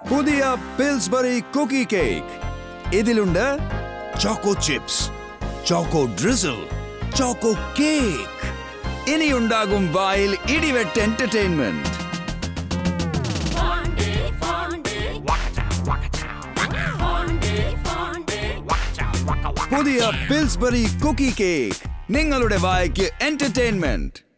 പുതിയ Pillsbury cookie cake. ഇതിലുണ്ട് choco chips, choco drizzle, choco cake. ഇനിയുണ്ടാകും വായിൽ ഇടിവെട്ട് എന്റർടൈൻമെന്റ്. പുതിയ പിൽസ്ബറി കുക്കി കേക്ക് നിങ്ങളുടെ വായ്ക്ക് എന്റർടൈൻമെന്റ്.